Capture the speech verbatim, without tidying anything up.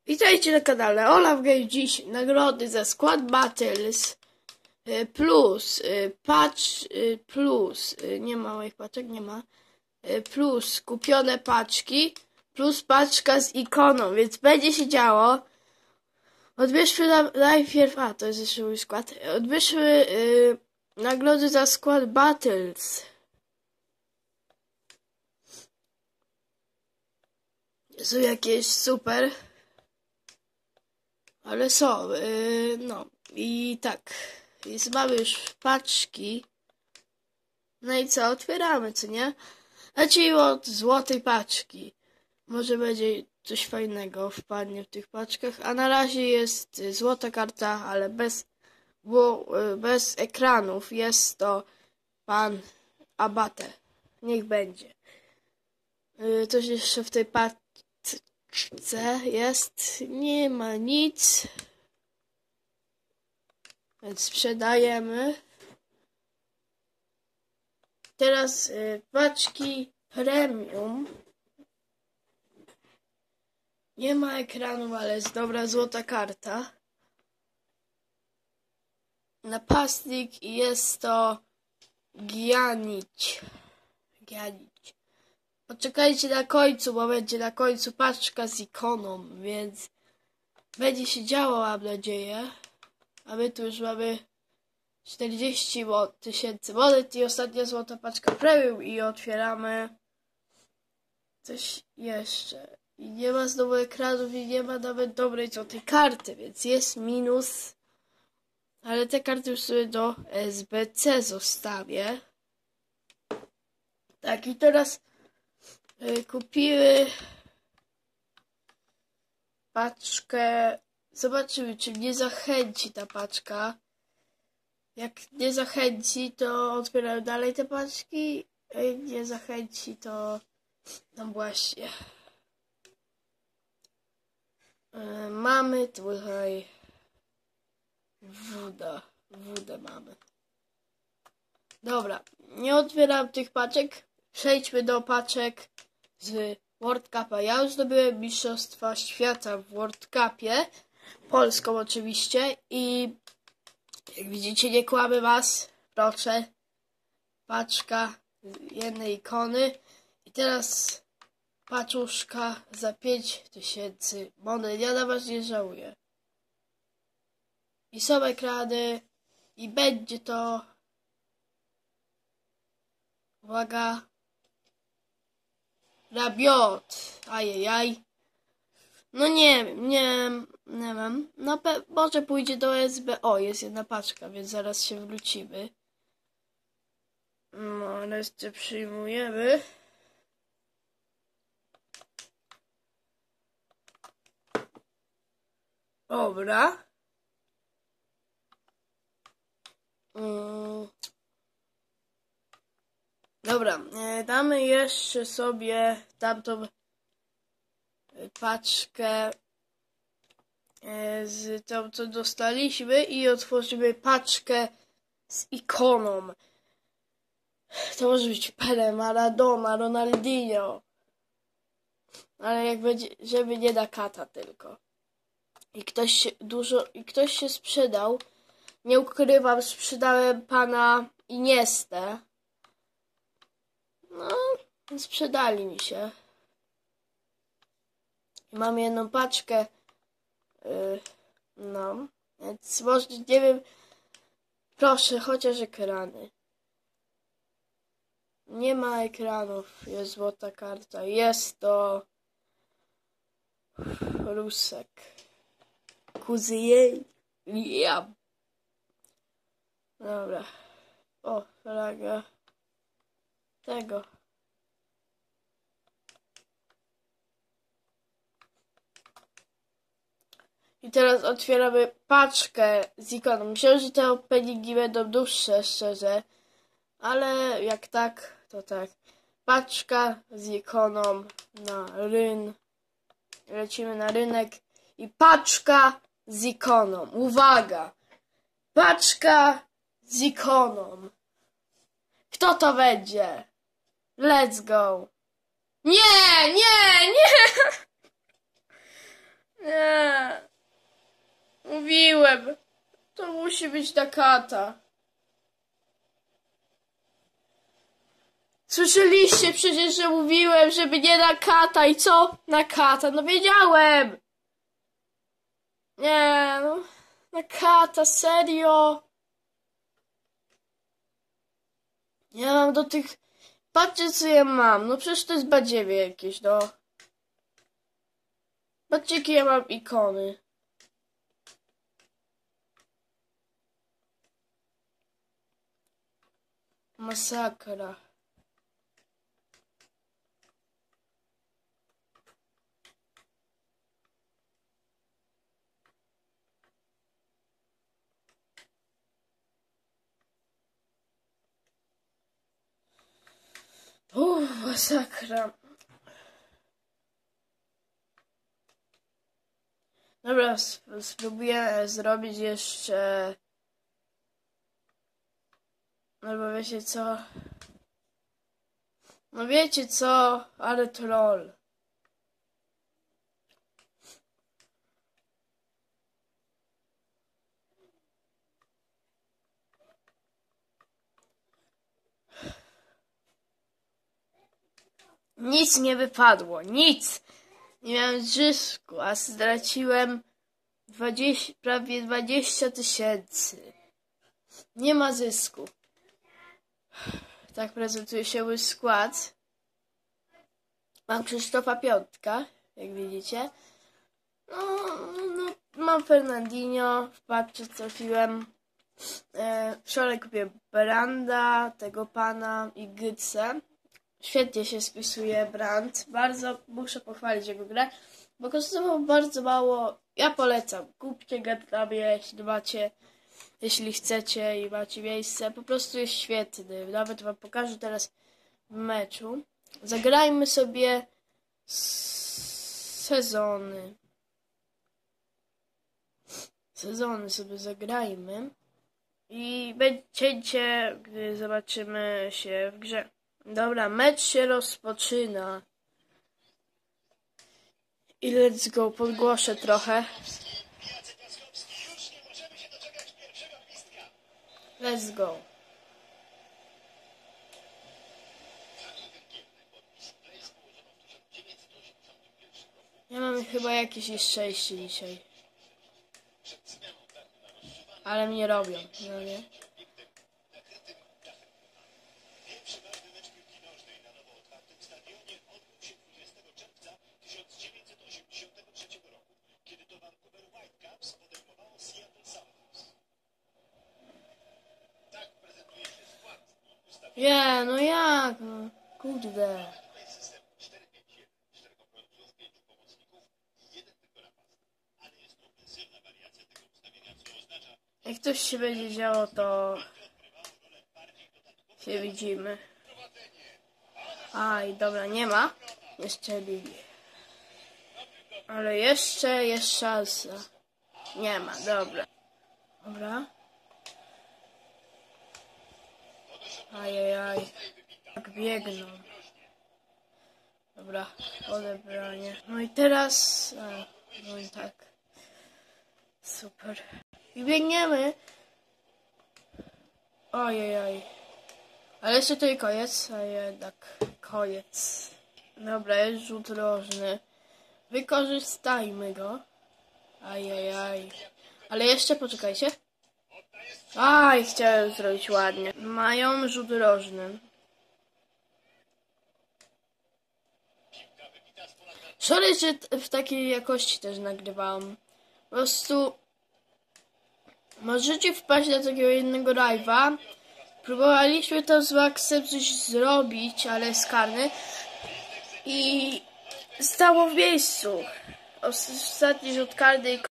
Witajcie na kanale Olaf Games. Dziś nagrody za Squad Battles plus patch plus nie ma moich paczek, nie ma plus kupione paczki plus paczka z ikoną, więc będzie się działo. Odbierzmy najpierw, a to jest jeszcze mój skład, odbierzmy yy, nagrody za Squad Battles. Są jakieś super, ale są, yy, no i tak, więc mamy już paczki. No i co, otwieramy, co nie? Zacznijmy od złotej paczki. Może będzie coś fajnego wpadnie w tych paczkach, a na razie jest złota karta, ale bez, bo, bez ekranów. Jest to pan Abate. Niech będzie. Yy, coś jeszcze w tej paczce jest? Nie ma nic. Więc sprzedajemy. Teraz yy, paczki premium. Nie ma ekranu, ale jest dobra złota karta. Napastnik i jest to Gianić. Gianić. Poczekajcie na końcu, bo będzie na końcu paczka z ikoną, więc będzie się działo, mam nadzieję. A my tu już mamy czterdzieści tysięcy monet i ostatnia złota paczka premium i otwieramy coś jeszcze. I nie ma znowu ekranów i nie ma nawet dobrej złotej karty, więc jest minus. Ale te karty już sobie do S B C zostawię. Tak, i teraz y, kupimy paczkę. Zobaczymy, czy mnie zachęci ta paczka. Jak nie zachęci, to otwieram dalej te paczki. A jak nie zachęci, to no właśnie. Yy, mamy tutaj wodę. Wodę mamy. Dobra, nie otwieram tych paczek. Przejdźmy do paczek z World Cupa. Ja już zdobyłem mistrzostwa świata w World Cupie. Polską oczywiście. I jak widzicie, nie kłamę was. Proszę. Paczka jednej ikony. I teraz paczuszka za pięć tysięcy monet. Ja na was nie żałuję. I są ekrany. I będzie to... Uwaga. Rabiot. Ajajaj. No nie wiem, nie, nie wiem. No może pójdzie do S B. O, jest jedna paczka, więc zaraz się wrócimy. No, jeszcze przyjmujemy. Dobra. Mm. Dobra, damy jeszcze sobie tamtą paczkę z tą, co dostaliśmy i otworzymy paczkę z ikoną. To może być Pele, Maradona, Ronaldinho. Ale jak będzie, żeby nie da kata tylko. I ktoś się dużo, i ktoś się sprzedał. Nie ukrywam, sprzedałem pana Iniestę. No, sprzedali mi się. I mam jedną paczkę. Yy, no, więc może, nie wiem. Proszę, chociaż ekrany. Nie ma ekranów. Jest złota karta. Jest to Rusek. Kuzyjej. Ja. Dobra. O, flaga. Tego. I teraz otwieramy paczkę z ikoną. Myślę, że te openingi będą dłuższe, szczerze. Ale jak tak, to tak. Paczka z ikoną na ryn. Lecimy na rynek. I paczka z ikoną. Uwaga! Paczka z ikoną. Kto to będzie? Let's go. Nie, nie, nie! Nie. mówiłem. To musi być na kata. Słyszeliście przecież, że mówiłem, żeby nie na kata. I co? Na kata. No wiedziałem. Nie, no. Na kata, serio. Ja mam do tych... Patrzcie, co ja mam. No przecież to jest badziewie jakieś, no. Patrzcie, jakie ja mam ikony. Masakra. Uff, masakra. Dobra, sp- spróbuję zrobić jeszcze... Albo wiecie co? No wiecie co? Ale troll. Nic nie wypadło, nic! Nie miałem zysku, a straciłem dwadzieścia, prawie dwadzieścia tysięcy. Nie ma zysku. Tak prezentuje się mój skład. Mam Krzysztofa Piątka, jak widzicie. No, no mam Fernandinho, w patrze trafiłem. E, wczoraj kupiłem Branda, tego pana i Gytse. Świetnie się spisuje Brand. Bardzo muszę pochwalić jego grę, bo kosztował bardzo mało. Ja polecam. Kupcie go sobie, jeśli macie, jeśli chcecie i macie miejsce. Po prostu jest świetny. Nawet wam pokażę teraz w meczu. Zagrajmy sobie sezony. Sezony sobie zagrajmy. I będziecie, gdy zobaczymy się w grze. Dobra, mecz się rozpoczyna. I let's go, podgłoszę trochę. Let's go. Ja mam chyba jakieś szczęście dzisiaj. Ale mnie robią, no nie? Nie, no jak? No, kurde. Jak coś się będzie działo, to się widzimy. Aj, dobra, nie ma. Jeszcze Lili. Ale jeszcze jest szansa. Nie ma, dobra. Dobra. Ajajaj. Tak biegną. Dobra, odebranie. No i teraz... A, no i tak. Super. I biegniemy. Ojej. Ale jeszcze to i koniec. A jednak koniec. Dobra, jest rzut rożny. Wykorzystajmy go. Ajajaj. Ale jeszcze poczekajcie. Aj, chciałem zrobić ładnie. Mają rzut rożny. Sorry, że w takiej jakości też nagrywałam. Po prostu możecie wpaść na takiego jednego live'a. Próbowaliśmy to z Maxem coś zrobić, ale jest karny. I stało w miejscu. Ostatni rzut karny.